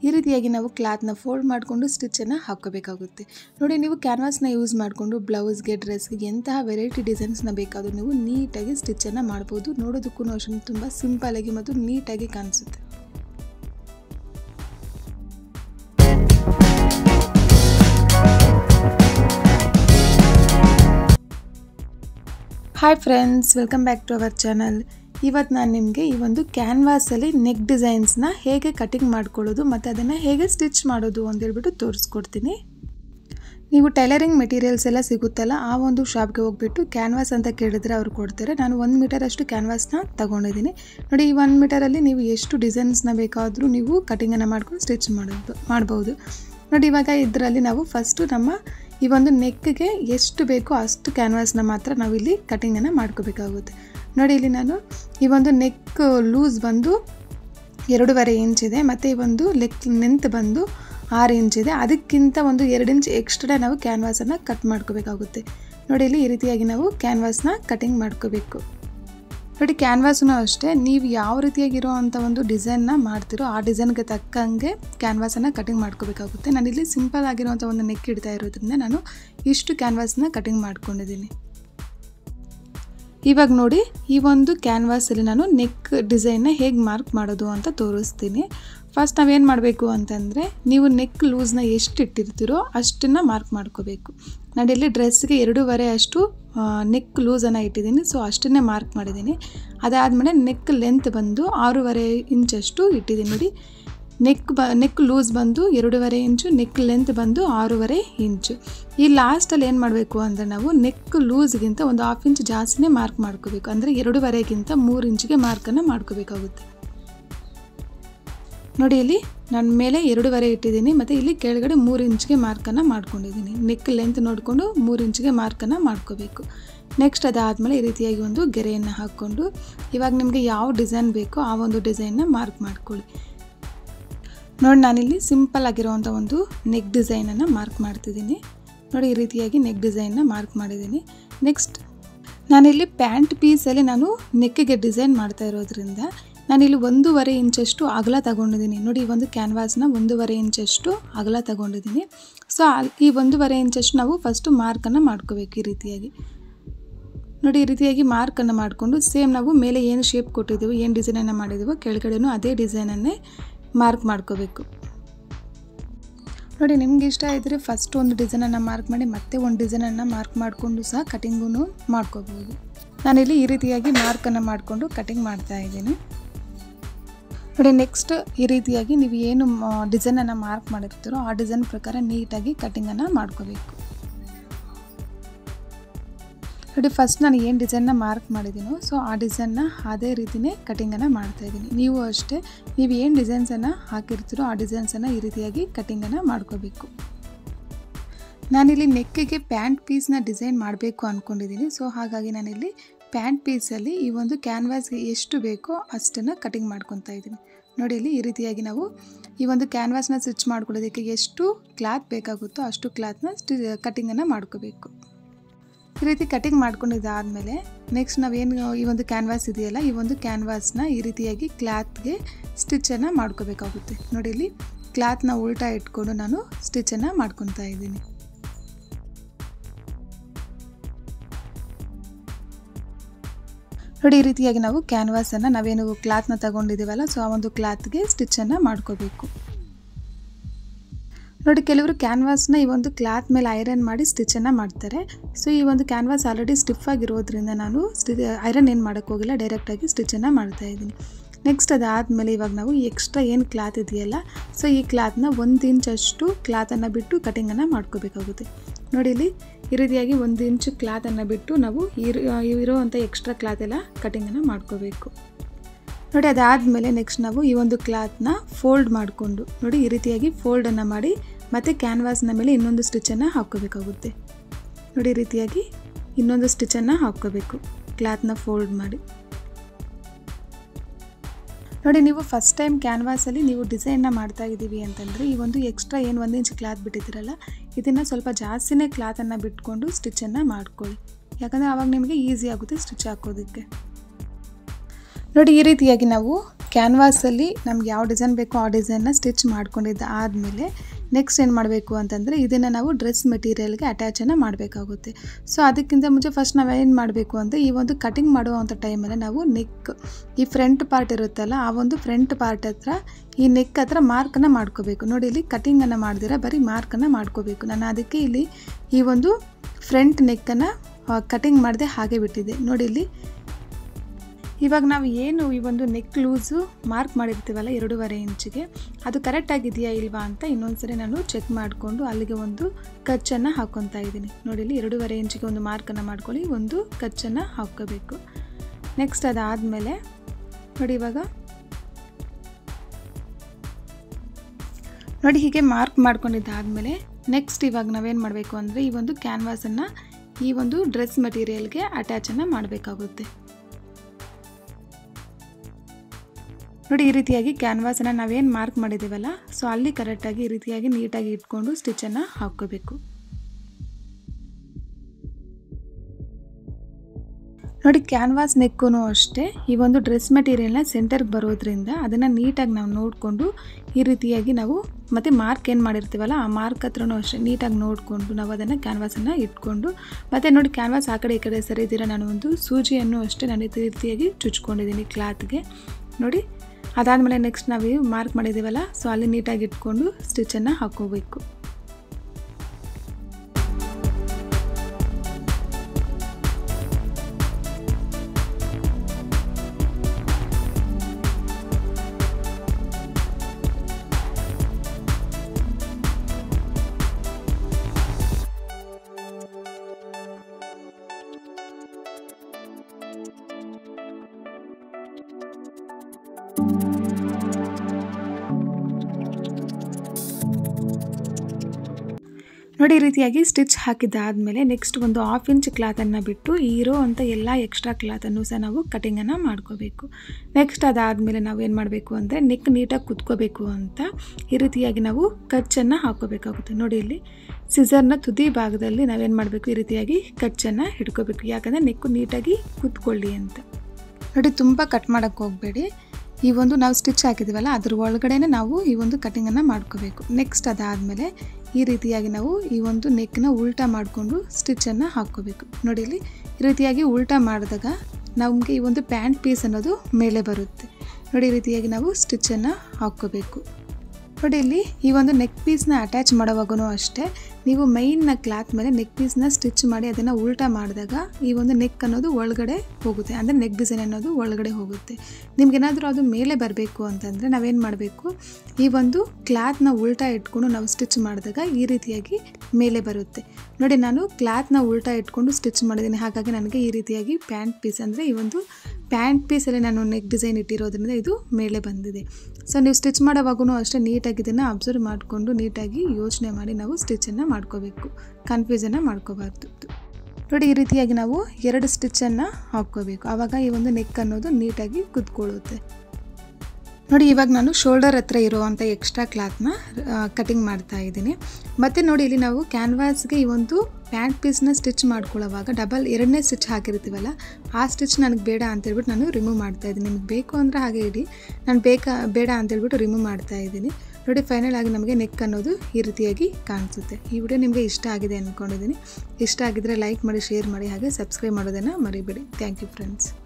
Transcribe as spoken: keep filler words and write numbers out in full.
ಈ ರೀತಿಯಾಗಿ ನಾವು ಕ್ಲಾತ್ನ ಫೋಲ್ಡ್ ಮಾಡಿಕೊಂಡು ಸ್ಟಿಚ್ಚನ್ನು ಹಾಕೋಬೇಕಾಗುತ್ತೆ. ನೋಡಿ, ನೀವು ಕ್ಯಾನ್ವಾಸ್ನ ಯೂಸ್ ಮಾಡಿಕೊಂಡು ಬ್ಲೌಸ್ಗೆ, ಡ್ರೆಸ್ಗೆ ಎಂತಹ ವೆರೈಟಿ ಡಿಸೈನ್ಸ್ನ ಬೇಕಾದರೂ ನೀವು ನೀಟಾಗಿ ಸ್ಟಿಚ್ಚನ್ನು ಮಾಡ್ಬೋದು. ನೋಡೋದಕ್ಕೂ ಅಷ್ಟೇ ತುಂಬ ಸಿಂಪಲಾಗಿ ಮತ್ತು ನೀಟಾಗಿ ಕಾಣಿಸುತ್ತೆ. Hi friends, welcome back to our channel. ಇವತ್ತು ನಾನು ನಿಮಗೆ ಈ ಒಂದು ಕ್ಯಾನ್ವಾಸಲ್ಲಿ ನೆಕ್ ಡಿಸೈನ್ಸ್ನ ಹೇಗೆ ಕಟಿಂಗ್ ಮಾಡ್ಕೊಳ್ಳೋದು ಮತ್ತು ಅದನ್ನು ಹೇಗೆ ಸ್ಟಿಚ್ ಮಾಡೋದು ಅಂತ ಹೇಳ್ಬಿಟ್ಟು ತೋರಿಸ್ಕೊಡ್ತೀನಿ. ನೀವು ಟೈಲರಿಂಗ್ ಮೆಟೀರಿಯಲ್ಸ್ ಎಲ್ಲ ಸಿಗುತ್ತಲ್ಲ, ಆ ಒಂದು ಶಾಪ್ಗೆ ಹೋಗ್ಬಿಟ್ಟು ಕ್ಯಾನ್ವಾಸ್ ಅಂತ ಕೇಳಿದ್ರೆ ಅವ್ರು ಕೊಡ್ತಾರೆ. ನಾನು ಒಂದು ಮೀಟರ್ ಅಷ್ಟು ಕ್ಯಾನ್ವಾಸ್ನ ತಗೊಂಡಿದ್ದೀನಿ. ನೋಡಿ, ಈ ಒಂದು ಮೀಟರಲ್ಲಿ ನೀವು ಎಷ್ಟು ಡಿಸೈನ್ಸ್ನ ಬೇಕಾದರೂ ನೀವು ಕಟಿಂಗನ್ನು ಮಾಡ್ಕೊಂಡು ಸ್ಟಿಚ್ ಮಾಡೋದು ಮಾಡ್ಬೋದು. ನೋಡಿ, ಇವಾಗ ಇದರಲ್ಲಿ ನಾವು ಫಸ್ಟು ನಮ್ಮ ಈ ಒಂದು ನೆಕ್ಗೆ ಎಷ್ಟು ಬೇಕೋ ಅಷ್ಟು ಕ್ಯಾನ್ವಾಸ್ನ ಮಾತ್ರ ನಾವಿಲ್ಲಿ ಕಟಿಂಗನ್ನು ಮಾಡ್ಕೋಬೇಕಾಗುತ್ತೆ. ನೋಡಿ, ಇಲ್ಲಿ ನಾನು ಈ ಒಂದು ನೆಕ್ ಲೂಸ್ ಬಂದು ಎರಡೂವರೆ ಇಂಚ್ ಇದೆ ಮತ್ತು ಈ ಒಂದು ಲೆಕ್ ಲೆಂತ್ ಬಂದು ಆರು ಇಂಚ್ ಇದೆ. ಅದಕ್ಕಿಂತ ಒಂದು ಎರಡು ಇಂಚ್ ಎಕ್ಸ್ಟ್ರಾ ನಾವು ಕ್ಯಾನ್ವಾಸನ್ನು ಕಟ್ ಮಾಡ್ಕೋಬೇಕಾಗುತ್ತೆ. ನೋಡಿ, ಇಲ್ಲಿ ಈ ರೀತಿಯಾಗಿ ನಾವು ಕ್ಯಾನ್ವಾಸ್ನ ಕಟಿಂಗ್ ಮಾಡ್ಕೋಬೇಕು. ನೋಡಿ, ಕ್ಯಾನ್ವಾಸೂ ಅಷ್ಟೇ, ನೀವು ಯಾವ ರೀತಿಯಾಗಿರೋ ಅಂಥ ಒಂದು ಡಿಸೈನ್ನ ಮಾಡ್ತಿರೋ ಆ ಡಿಸೈನ್ಗೆ ತಕ್ಕಂಗೆ ಕ್ಯಾನ್ವಾಸನ್ನು ಕಟಿಂಗ್ ಮಾಡ್ಕೋಬೇಕಾಗುತ್ತೆ. ನಾನಿಲ್ಲಿ ಸಿಂಪಲ್ ಆಗಿರೋವಂಥ ಒಂದು ನೆಕ್ ಇಡ್ತಾ ಇರೋದ್ರಿಂದ ನಾನು ಇಷ್ಟು ಕ್ಯಾನ್ವಾಸನ್ನ ಕಟಿಂಗ್ ಮಾಡ್ಕೊಂಡಿದ್ದೀನಿ. ಇವಾಗ ನೋಡಿ, ಈ ಒಂದು ಕ್ಯಾನ್ವಾಸಲ್ಲಿ ನಾನು ನೆಕ್ ಡಿಸೈನ್ನ ಹೇಗೆ ಮಾರ್ಕ್ ಮಾಡೋದು ಅಂತ ತೋರಿಸ್ತೀನಿ. ಫಸ್ಟ್ ನಾವೇನು ಮಾಡಬೇಕು ಅಂತಂದರೆ, ನೀವು ನೆಕ್ ಲೂಸ್ನ ಎಷ್ಟು ಇಟ್ಟಿರ್ತೀರೋ ಅಷ್ಟನ್ನು ಮಾರ್ಕ್ ಮಾಡ್ಕೋಬೇಕು. ನಾನು ಇಲ್ಲಿ ಡ್ರೆಸ್ಗೆ ಎರಡೂವರೆ ಅಷ್ಟು ನೆಕ್ ಲೂಸನ್ನು ಇಟ್ಟಿದ್ದೀನಿ, ಸೊ ಅಷ್ಟನ್ನೇ ಮಾರ್ಕ್ ಮಾಡಿದ್ದೀನಿ. ಅದಾದಮೇಲೆ ನೆಕ್ ಲೆಂತ್ ಬಂದು ಆರೂವರೆ ಇಂಚಷ್ಟು ಇಟ್ಟಿದ್ದೀನಿ. ನೋಡಿ, ನೆಕ್ ಬ ನೆಕ್ ಲೂಸ್ ಬಂದು ಎರಡೂವರೆ ಇಂಚು, ನೆಕ್ ಲೆಂತ್ ಬಂದು ಆರೂವರೆ ಇಂಚು. ಈ ಲಾಸ್ಟಲ್ಲಿ ಏನು ಮಾಡಬೇಕು ಅಂದರೆ, ನಾವು ನೆಕ್ ಲೂಸ್ಗಿಂತ ಒಂದು ಹಾಫ್ ಇಂಚ್ ಜಾಸ್ತಿನೇ ಮಾರ್ಕ್ ಮಾಡ್ಕೋಬೇಕು. ಅಂದರೆ ಎರಡೂವರೆಗಿಂತ ಮೂರು ಇಂಚಿಗೆ ಮಾರ್ಕನ್ನು ಮಾಡ್ಕೋಬೇಕಾಗುತ್ತೆ. ನೋಡಿ, ಇಲ್ಲಿ ನಾನು ಮೇಲೆ ಎರಡೂವರೆ ಇಟ್ಟಿದ್ದೀನಿ ಮತ್ತು ಇಲ್ಲಿ ಕೆಳಗಡೆ ಮೂರು ಇಂಚ್ಗೆ ಮಾರ್ಕನ್ನು ಮಾಡ್ಕೊಂಡಿದ್ದೀನಿ. ನೆಕ್ ಲೆಂತ್ ನೋಡಿಕೊಂಡು ಮೂರು ಇಂಚಿಗೆ ಮಾರ್ಕನ್ನು ಮಾಡ್ಕೋಬೇಕು. ನೆಕ್ಸ್ಟ್ ಅದಾದಮೇಲೆ ಈ ರೀತಿಯಾಗಿ ಒಂದು ಗೆರೆಯನ್ನು ಹಾಕ್ಕೊಂಡು ಇವಾಗ ನಿಮಗೆ ಯಾವ ಡಿಸೈನ್ ಬೇಕೋ ಆ ಒಂದು ಡಿಸೈನ್ನ ಮಾರ್ಕ್ ಮಾಡ್ಕೊಳ್ಳಿ. ನೋಡಿ, ನಾನಿಲ್ಲಿ ಸಿಂಪಲ್ ಆಗಿರೋವಂಥ ಒಂದು ನೆಕ್ ಡಿಸೈನನ್ನು ಮಾರ್ಕ್ ಮಾಡ್ತಿದ್ದೀನಿ. ನೋಡಿ, ಈ ರೀತಿಯಾಗಿ ನೆಕ್ ಡಿಸೈನ್ನ ಮಾರ್ಕ್ ಮಾಡಿದ್ದೀನಿ. ನೆಕ್ಸ್ಟ್ ನಾನಿಲ್ಲಿ ಪ್ಯಾಂಟ್ ಪೀಸಲ್ಲಿ ನಾನು ನೆಕ್ಕಿಗೆ ಡಿಸೈನ್ ಮಾಡ್ತಾ ಇರೋದ್ರಿಂದ ನಾನಿಲ್ಲಿ ಒಂದೂವರೆ ಇಂಚಷ್ಟು ಅಗಲ ತಗೊಂಡಿದ್ದೀನಿ. ನೋಡಿ, ಈ ಒಂದು ಕ್ಯಾನ್ವಾಸ್ನ ಒಂದೂವರೆ ಇಂಚಷ್ಟು ಅಗಲ ತಗೊಂಡಿದ್ದೀನಿ. ಸೊ ಈ ಒಂದೂವರೆ ಇಂಚಷ್ಟು ನಾವು ಫಸ್ಟು ಮಾರ್ಕನ್ನು ಮಾಡ್ಕೋಬೇಕು. ಈ ರೀತಿಯಾಗಿ ನೋಡಿ, ಈ ರೀತಿಯಾಗಿ ಮಾರ್ಕನ್ನು ಮಾಡಿಕೊಂಡು ಸೇಮ್ ನಾವು ಮೇಲೆ ಏನು ಶೇಪ್ ಕೊಟ್ಟಿದ್ದೀವೋ, ಏನು ಡಿಸೈನನ್ನು ಮಾಡಿದ್ದೀವೋ ಕೆಳಗಡೆನೂ ಅದೇ ಡಿಸೈನನ್ನೇ ಮಾರ್ಕ್ ಮಾಡ್ಕೋಬೇಕು. ನೋಡಿ, ನಿಮ್ಗೆ ಇಷ್ಟ ಇದ್ದರೆ ಫಸ್ಟ್ ಒಂದು ಡಿಸೈನನ್ನು ಮಾರ್ಕ್ ಮಾಡಿ ಮತ್ತೆ ಒಂದು ಡಿಸೈನನ್ನು ಮಾರ್ಕ್ ಮಾಡಿಕೊಂಡು ಸಹ ಕಟಿಂಗೂ ಮಾಡ್ಕೋಬೋದು. ನಾನಿಲ್ಲಿ ಈ ರೀತಿಯಾಗಿ ಮಾರ್ಕನ್ನು ಮಾಡಿಕೊಂಡು ಕಟಿಂಗ್ ಮಾಡ್ತಾ ಇದ್ದೀನಿ. ನೋಡಿ, ನೆಕ್ಸ್ಟ್ ಈ ರೀತಿಯಾಗಿ ನೀವು ಏನು ಡಿಸೈನನ್ನು ಮಾರ್ಕ್ ಮಾಡಿರ್ತೀರೋ ಆ ಡಿಸೈನ್ ಪ್ರಕಾರ ನೀಟಾಗಿ ಕಟಿಂಗನ್ನು ಮಾಡ್ಕೋಬೇಕು. ನೋಡಿ, ಫಸ್ಟ್ ನಾನು ಏನು ಡಿಸೈನ್ನ ಮಾರ್ಕ್ ಮಾಡಿದ್ದೀನೋ ಸೊ ಆ ಡಿಸೈನ್ನ ಅದೇ ರೀತಿಯೇ ಕಟಿಂಗನ್ನು ಮಾಡ್ತಾಯಿದ್ದೀನಿ. ನೀವು ಅಷ್ಟೇ, ನೀವು ಏನು ಡಿಸೈನ್ಸನ್ನು ಹಾಕಿರ್ತೀರೋ ಆ ಡಿಸೈನ್ಸನ್ನು ಈ ರೀತಿಯಾಗಿ ಕಟಿಂಗನ್ನು ಮಾಡ್ಕೋಬೇಕು. ನಾನಿಲ್ಲಿ ನೆಕ್ಕಿಗೆ ಪ್ಯಾಂಟ್ ಪೀಸ್ನ ಡಿಸೈನ್ ಮಾಡಬೇಕು ಅಂದ್ಕೊಂಡಿದ್ದೀನಿ. ಸೊ ಹಾಗಾಗಿ ನಾನಿಲ್ಲಿ ಪ್ಯಾಂಟ್ ಪೀಸಲ್ಲಿ ಈ ಒಂದು ಕ್ಯಾನ್ವಾಸ್ಗೆ ಎಷ್ಟು ಬೇಕೋ ಅಷ್ಟನ್ನು ಕಟಿಂಗ್ ಮಾಡ್ಕೊತಾ ಇದ್ದೀನಿ. ನೋಡಿ, ಇಲ್ಲಿ ಈ ರೀತಿಯಾಗಿ ನಾವು ಈ ಒಂದು ಕ್ಯಾನ್ವಾಸ್ನ ಸ್ಟಿಚ್ ಮಾಡ್ಕೊಳ್ಳೋದಕ್ಕೆ ಎಷ್ಟು ಕ್ಲಾತ್ ಬೇಕಾಗುತ್ತೋ ಅಷ್ಟು ಕ್ಲಾತ್ನ ಸ್ಟಿ ಕಟಿಂಗನ್ನು ಮಾಡ್ಕೋಬೇಕು. ಈ ರೀತಿ ಕಟಿಂಗ್ ಮಾಡ್ಕೊಂಡಿದ್ದಾದಮೇಲೆ ನೆಕ್ಸ್ಟ್ ನಾವೇನು ಈ ಒಂದು ಕ್ಯಾನ್ವಾಸ್ ಇದೆಯಲ್ಲ, ಈ ಒಂದು ಕ್ಯಾನ್ವಾಸ್ನ ಈ ರೀತಿಯಾಗಿ ಕ್ಲಾತ್ಗೆ ಸ್ಟಿಚ್ಚನ್ನು ಮಾಡ್ಕೋಬೇಕಾಗುತ್ತೆ. ನೋಡಿ, ಇಲ್ಲಿ ಕ್ಲಾತ್ನ ಉಲ್ಟಾ ಇಟ್ಕೊಂಡು ನಾನು ಸ್ಟಿಚ್ಚನ್ನು ಮಾಡ್ಕೊತಾ ಇದ್ದೀನಿ. ನೋಡಿ, ಈ ರೀತಿಯಾಗಿ ನಾವು ಕ್ಯಾನ್ವಾಸನ್ನು ನಾವೇನು ಕ್ಲಾತ್ನ ತಗೊಂಡಿದ್ದೀವಲ್ಲ ಸೊ ಆ ಒಂದು ಕ್ಲಾತ್ಗೆ ಸ್ಟಿಚ್ಚನ್ನು ಮಾಡ್ಕೋಬೇಕು. ನೋಡಿ, ಕೆಲವರು ಕ್ಯಾನ್ವಾಸ್ನ ಈ ಒಂದು ಕ್ಲಾತ್ ಮೇಲೆ ಐರನ್ ಮಾಡಿ ಸ್ಟಿಚ್ಚನ್ನು ಮಾಡ್ತಾರೆ. ಸೊ ಈ ಒಂದು ಕ್ಯಾನ್ವಾಸ್ ಆಲ್ರೆಡಿ ಸ್ಟಿಫ್ ಆಗಿರೋದ್ರಿಂದ ನಾನು ಸ್ಟಿ ಐರನ್ ಏನು ಮಾಡೋಕ್ಕೆ ಹೋಗಿಲ್ಲ, ಡೈರೆಕ್ಟಾಗಿ ಸ್ಟಿಚ್ಚನ್ನು ಮಾಡ್ತಾ ಇದ್ದೀನಿ. ನೆಕ್ಸ್ಟ್ ಅದಾದಮೇಲೆ ಇವಾಗ ನಾವು ಎಕ್ಸ್ಟ್ರಾ ಏನು ಕ್ಲಾತ್ ಇದೆಯಲ್ಲ ಸೊ ಈ ಕ್ಲಾತ್ನ ಒಂದು ಇಂಚಷ್ಟು ಕ್ಲಾತನ್ನು ಬಿಟ್ಟು ಕಟಿಂಗನ್ನು ಮಾಡ್ಕೋಬೇಕಾಗುತ್ತೆ. ನೋಡಿ, ಇಲ್ಲಿ ಈ ರೀತಿಯಾಗಿ ಒಂದು ಇಂಚು ಕ್ಲಾತನ್ನು ಬಿಟ್ಟು ನಾವು ಇರೋ ಇರೋವಂಥ ಎಕ್ಸ್ಟ್ರಾ ಕ್ಲಾತ್ ಎಲ್ಲ ಕಟಿಂಗನ್ನು ಮಾಡ್ಕೋಬೇಕು. ನೋಡಿ, ಅದಾದಮೇಲೆ ನೆಕ್ಸ್ಟ್ ನಾವು ಈ ಒಂದು ಕ್ಲಾತ್ನ ಫೋಲ್ಡ್ ಮಾಡಿಕೊಂಡು ನೋಡಿ ಈ ರೀತಿಯಾಗಿ ಫೋಲ್ಡನ್ನು ಮಾಡಿ ಮತ್ತು ಕ್ಯಾನ್ವಾಸ್ನ ಮೇಲೆ ಇನ್ನೊಂದು ಸ್ಟಿಚ್ಚನ್ನು ಹಾಕ್ಕೋಬೇಕಾಗುತ್ತೆ. ನೋಡಿ, ಈ ರೀತಿಯಾಗಿ ಇನ್ನೊಂದು ಸ್ಟಿಚ್ಚನ್ನು ಹಾಕ್ಕೋಬೇಕು ಕ್ಲಾತ್ನ ಫೋಲ್ಡ್ ಮಾಡಿ. ನೋಡಿ, ನೀವು ಫಸ್ಟ್ ಟೈಮ್ ಕ್ಯಾನ್ವಾಸಲ್ಲಿ ನೀವು ಡಿಸೈನ್ನ ಮಾಡ್ತಾ ಇದ್ದೀವಿ ಅಂತಂದರೆ ಈ ಒಂದು ಎಕ್ಸ್ಟ್ರಾ ಏನು ಒಂದು ಇಂಚ್ ಕ್ಲಾತ್ ಬಿಟ್ಟಿದ್ದೀರಲ್ಲ ಇದನ್ನು ಸ್ವಲ್ಪ ಜಾಸ್ತಿನೇ ಕ್ಲಾತನ್ನು ಬಿಟ್ಕೊಂಡು ಸ್ಟಿಚ್ಚನ್ನು ಮಾಡ್ಕೊಳ್ಳಿ. ಯಾಕಂದರೆ ಆವಾಗ ನಿಮಗೆ ಈಸಿ ಆಗುತ್ತೆ ಸ್ಟಿಚ್ ಹಾಕೋದಕ್ಕೆ. ನೋಡಿ, ಈ ರೀತಿಯಾಗಿ ನಾವು ಕ್ಯಾನ್ವಾಸಲ್ಲಿ ನಮ್ಗೆ ಯಾವ ಡಿಸೈನ್ ಬೇಕೋ ಆ ಡಿಸೈನ್ನ ಸ್ಟಿಚ್ ಮಾಡ್ಕೊಂಡಿದ್ದ ಆದಮೇಲೆ ನೆಕ್ಸ್ಟ್ ಏನು ಮಾಡಬೇಕು ಅಂತಂದರೆ ಇದನ್ನು ನಾವು ಡ್ರೆಸ್ ಮೆಟೀರಿಯಲ್ಗೆ ಅಟ್ಯಾಚನ್ನು ಮಾಡಬೇಕಾಗುತ್ತೆ. ಸೊ ಅದಕ್ಕಿಂತ ಮುಂಚೆ ಫಸ್ಟ್ ನಾವು ಏನು ಮಾಡಬೇಕು ಅಂದರೆ ಈ ಒಂದು ಕಟಿಂಗ್ ಮಾಡುವಂಥ ಟೈಮಲ್ಲಿ ನಾವು ನೆಕ್ ಈ ಫ್ರಂಟ್ ಪಾರ್ಟ್ ಇರುತ್ತಲ್ಲ ಆ ಒಂದು ಫ್ರಂಟ್ ಪಾರ್ಟ್ ಹತ್ರ ಈ ನೆಕ್ ಹತ್ರ ಮಾರ್ಕನ್ನು ಮಾಡ್ಕೋಬೇಕು. ನೋಡಿ ಇಲ್ಲಿ ಕಟಿಂಗನ್ನು ಮಾಡ್ದಿರ ಬರೀ ಮಾರ್ಕನ್ನು ಮಾಡ್ಕೋಬೇಕು. ನಾನು ಅದಕ್ಕೆ ಇಲ್ಲಿ ಈ ಒಂದು ಫ್ರಂಟ್ ನೆಕ್ಕನ್ನು ಕಟಿಂಗ್ ಮಾಡದೆ ಹಾಗೆ ಬಿಟ್ಟಿದ್ದೆ. ನೋಡಿ ಇಲ್ಲಿ ಇವಾಗ ನಾವು ಏನು ಈ ಒಂದು ನೆಕ್ ಲೂಸು ಮಾರ್ಕ್ ಮಾಡಿರ್ತೀವಲ್ಲ ಎರಡೂವರೆ ಇಂಚಿಗೆ ಅದು ಕರೆಕ್ಟಾಗಿದೆಯಾ ಇಲ್ವಾ ಅಂತ ಇನ್ನೊಂದು ಸರಿ ನಾನು ಚೆಕ್ ಮಾಡಿಕೊಂಡು ಅಲ್ಲಿಗೆ ಒಂದು ಕಚ್ಚನ್ನು ಹಾಕ್ಕೊತಾ ಇದ್ದೀನಿ. ನೋಡಿ ಇಲ್ಲಿ ಎರಡೂವರೆ ಇಂಚಿಗೆ ಒಂದು ಮಾರ್ಕನ್ನು ಮಾಡ್ಕೊಳ್ಳಿ, ಒಂದು ಕಚ್ಚನ್ನು ಹಾಕ್ಕೋಬೇಕು. ನೆಕ್ಸ್ಟ್ ಅದಾದಮೇಲೆ ನೋಡಿ ಇವಾಗ ನೋಡಿ ಹೀಗೆ ಮಾರ್ಕ್ ಮಾಡ್ಕೊಂಡಿದ್ದಾದಮೇಲೆ ನೆಕ್ಸ್ಟ್ ಇವಾಗ ನಾವೇನು ಮಾಡಬೇಕು ಅಂದರೆ ಈ ಒಂದು ಕ್ಯಾನ್ವಾಸನ್ನು ಈ ಒಂದು ಡ್ರೆಸ್ ಮೆಟೀರಿಯಲ್ಗೆ ಅಟ್ಯಾಚನ್ನು ಮಾಡಬೇಕಾಗುತ್ತೆ. ನೋಡಿ ಈ ರೀತಿಯಾಗಿ ಕ್ಯಾನ್ವಾಸನ್ನು ನಾವೇನು ಮಾರ್ಕ್ ಮಾಡಿದ್ದೀವಲ್ಲ ಸೊ ಅಲ್ಲಿ ಕರೆಕ್ಟಾಗಿ ಈ ರೀತಿಯಾಗಿ ನೀಟಾಗಿ ಇಟ್ಕೊಂಡು ಸ್ಟಿಚ್ಚನ್ನು ಹಾಕ್ಕೋಬೇಕು. ನೋಡಿ ಕ್ಯಾನ್ವಾಸ್ ನೆಕ್ಕೂ ಅಷ್ಟೇ ಈ ಒಂದು ಡ್ರೆಸ್ ಮೆಟೀರಿಯಲ್ನ ಸೆಂಟರ್ಗೆ ಬರೋದ್ರಿಂದ ಅದನ್ನು ನೀಟಾಗಿ ನಾವು ನೋಡಿಕೊಂಡು ಈ ರೀತಿಯಾಗಿ ನಾವು ಮತ್ತು ಮಾರ್ಕ್ ಏನು ಮಾಡಿರ್ತೀವಲ್ಲ ಆ ಮಾರ್ಕ್ ಹತ್ರನೂ ಅಷ್ಟೇ ನೀಟಾಗಿ ನೋಡಿಕೊಂಡು ನಾವು ಅದನ್ನು ಕ್ಯಾನ್ವಾಸನ್ನು ಇಟ್ಕೊಂಡು ಮತ್ತು ನೋಡಿ ಕ್ಯಾನ್ವಾಸ್ ಆ ಕಡೆ ಈ ಕಡೆ ಸರಿದಿರ ನಾನು ಒಂದು ಸೂಜಿಯನ್ನು ಅಷ್ಟೇ ನಾನು ಈ ರೀತಿಯಾಗಿ ಚುಚ್ಕೊಂಡಿದ್ದೀನಿ ಕ್ಲಾತ್ಗೆ. ನೋಡಿ ಅದಾದಮೇಲೆ ನೆಕ್ಸ್ಟ್ ನಾವು ಮಾರ್ಕ್ ಮಾಡಿದ್ದೀವಲ್ಲ ಸೊ ಅಲ್ಲಿ ನೀಟಾಗಿ ಇಟ್ಕೊಂಡು ಸ್ಟಿಚ್ಚನ್ನು ಹಾಕ್ಕೋಬೇಕು. ನೋಡಿ ಈ ರೀತಿಯಾಗಿ ಸ್ಟಿಚ್ ಹಾಕಿದ್ದಾದಮೇಲೆ ನೆಕ್ಸ್ಟ್ ಒಂದು ಹಾಫ್ ಇಂಚ್ ಕ್ಲಾತನ್ನು ಬಿಟ್ಟು ಇರೋ ಅಂಥ ಎಲ್ಲ ಎಕ್ಸ್ಟ್ರಾ ಕ್ಲಾತನ್ನು ಸಹ ನಾವು ಕಟಿಂಗನ್ನು ಮಾಡ್ಕೋಬೇಕು. ನೆಕ್ಸ್ಟ್ ಅದಾದಮೇಲೆ ನಾವು ಏನು ಮಾಡಬೇಕು ಅಂದರೆ ನೆಕ್ ನೀಟಾಗಿ ಕುತ್ಕೋಬೇಕು ಅಂತ ಈ ರೀತಿಯಾಗಿ ನಾವು ಕಚ್ಚನ್ನು ಹಾಕ್ಕೋಬೇಕಾಗುತ್ತೆ. ನೋಡಿ ಇಲ್ಲಿ ಸಿಸರ್ನ ತುದಿ ಭಾಗದಲ್ಲಿ ನಾವೇನು ಮಾಡಬೇಕು ಈ ರೀತಿಯಾಗಿ ಕಚ್ಚನ್ನು ಹಿಡ್ಕೋಬೇಕು, ಯಾಕಂದರೆ ನೆಕ್ಕು ನೀಟಾಗಿ ಕುತ್ಕೊಳ್ಳಿ ಅಂತ. ನೋಡಿ ತುಂಬ ಕಟ್ ಮಾಡೋಕ್ಕೆ ಹೋಗಬೇಡಿ, ಈ ಒಂದು ನಾವು ಸ್ಟಿಚ್ ಹಾಕಿದ್ದೀವಲ್ಲ ಅದ್ರ ಒಳಗಡೆನೇ ನಾವು ಈ ಒಂದು ಕಟಿಂಗನ್ನು ಮಾಡ್ಕೋಬೇಕು. ನೆಕ್ಸ್ಟ್ ಅದಾದಮೇಲೆ ಈ ರೀತಿಯಾಗಿ ನಾವು ಈ ಒಂದು ನೆಕ್ನ ಉಲ್ಟಾ ಮಾಡಿಕೊಂಡು ಸ್ಟಿಚ್ಚನ್ನು ಹಾಕ್ಕೋಬೇಕು. ನೋಡಿ ಇಲ್ಲಿ ಈ ರೀತಿಯಾಗಿ ಉಲ್ಟಾ ಮಾಡಿದಾಗ ನಮಗೆ ಈ ಒಂದು ಪ್ಯಾಂಟ್ ಪೀಸ್ ಅನ್ನೋದು ಮೇಲೆ ಬರುತ್ತೆ. ನೋಡಿ ಈ ರೀತಿಯಾಗಿ ನಾವು ಸ್ಟಿಚ್ಚನ್ನು ಹಾಕ್ಕೋಬೇಕು. ನೋಡಿ ಇಲ್ಲಿ ಈ ಒಂದು ನೆಕ್ ಪೀಸ್ನ ಅಟ್ಯಾಚ್ ಮಾಡೋವಾಗೂ ಅಷ್ಟೇ ನೀವು ಮೈನ್ನ ಕ್ಲಾತ್ ಮೇಲೆ ನೆಕ್ ಪೀಸ್ನ ಸ್ಟಿಚ್ ಮಾಡಿ ಅದನ್ನು ಉಲ್ಟಾ ಮಾಡಿದಾಗ ಈ ಒಂದು ನೆಕ್ ಅನ್ನೋದು ಒಳಗಡೆ ಹೋಗುತ್ತೆ, ಅಂದರೆ ನೆಕ್ ಡಿಸೈನ್ ಅನ್ನೋದು ಒಳಗಡೆ ಹೋಗುತ್ತೆ. ನಿಮ್ಗೇನಾದರೂ ಅದು ಮೇಲೆ ಬರಬೇಕು ಅಂತಂದರೆ ನಾವೇನು ಮಾಡಬೇಕು, ಈ ಒಂದು ಕ್ಲಾತ್ನ ಉಲ್ಟಾ ಇಟ್ಕೊಂಡು ನಾವು ಸ್ಟಿಚ್ ಮಾಡಿದಾಗ ಈ ರೀತಿಯಾಗಿ ಮೇಲೆ ಬರುತ್ತೆ. ನೋಡಿ ನಾನು ಕ್ಲಾತ್ನ ಉಲ್ಟಾ ಇಟ್ಕೊಂಡು ಸ್ಟಿಚ್ ಮಾಡಿದ್ದೀನಿ, ಹಾಗಾಗಿ ನನಗೆ ಈ ರೀತಿಯಾಗಿ ಪ್ಯಾಂಟ್ ಪೀಸ್ ಅಂದರೆ ಈ ಒಂದು ಪ್ಯಾಂಟ್ ಪೀಸಲ್ಲಿ ನಾನು ನೆಕ್ ಡಿಸೈನ್ ಇಟ್ಟಿರೋದ್ರಿಂದ ಇದು ಮೇಲೆ ಬಂದಿದೆ. ಸೊ ನೀವು ಸ್ಟಿಚ್ ಮಾಡೋವಾಗೂ ಅಷ್ಟೇ ನೀಟಾಗಿ ಇದನ್ನು ಅಬ್ಸರ್ವ್ ಮಾಡಿಕೊಂಡು ನೀಟಾಗಿ ಯೋಚನೆ ಮಾಡಿ ನಾವು ಸ್ಟಿಚ್ಚನ್ನು ಮಾಡ್ಕೋಬೇಕು, ಕನ್ಫ್ಯೂಸನ್ನು ಮಾಡ್ಕೋಬಾರ್ದು. ನೋಡಿ ಈ ರೀತಿಯಾಗಿ ನಾವು ಎರಡು ಸ್ಟಿಚ್ಚನ್ನು ಹಾಕ್ಕೋಬೇಕು, ಆವಾಗ ಈ ಒಂದು ನೆಕ್ ಅನ್ನೋದು ನೀಟಾಗಿ ಕುತ್ಕೊಳ್ಳುತ್ತೆ. ನೋಡಿ ಇವಾಗ ನಾನು ಶೋಲ್ಡರ್ ಹತ್ರ ಇರುವಂಥ ಎಕ್ಸ್ಟ್ರಾ ಕ್ಲಾತ್ನ ಕಟಿಂಗ್ ಮಾಡ್ತಾ ಇದ್ದೀನಿ. ಮತ್ತು ನೋಡಿ ಇಲ್ಲಿ ನಾವು ಕ್ಯಾನ್ವಾಸ್ಗೆ ಈ ಒಂದು ಪ್ಯಾಂಟ್ ಪೀಸ್ನ ಸ್ಟಿಚ್ ಮಾಡ್ಕೊಳ್ಳೋವಾಗ ಡಬಲ್ ಎರಡನೇ ಸ್ಟಿಚ್ ಹಾಕಿರ್ತೀವಲ್ಲ ಆ ಸ್ಟಿಚ್ ನನಗೆ ಬೇಡ ಅಂತೇಳ್ಬಿಟ್ಟು ನಾನು ರಿಮೂವ್ ಮಾಡ್ತಾ ಇದ್ದೀನಿ. ನಿಮಗೆ ಬೇಕು ಅಂದರೆ ಹಾಗೆ ಇಡಿ, ನಾನು ಬೇಕಾ ಬೇಡ ಅಂತೇಳ್ಬಿಟ್ಟು ರಿಮೂವ್ ಮಾಡ್ತಾ ಇದ್ದೀನಿ. ನೋಡಿ ಫೈನಲ್ ಆಗಿ ನಮಗೆ ನೆಕ್ ಅನ್ನೋದು ಈ ರೀತಿಯಾಗಿ ಕಾಣಿಸುತ್ತೆ. ಈ ವಿಡಿಯೋ ನಿಮಗೆ ಇಷ್ಟ ಆಗಿದೆ ಅಂದ್ಕೊಂಡಿದ್ದೀನಿ. ಇಷ್ಟ ಆಗಿದ್ದರೆ ಲೈಕ್ ಮಾಡಿ, ಶೇರ್ ಮಾಡಿ, ಹಾಗೆ ಸಬ್ಸ್ಕ್ರೈಬ್ ಮಾಡೋದನ್ನು ಮರಿಬೇಡಿ. Thank you friends.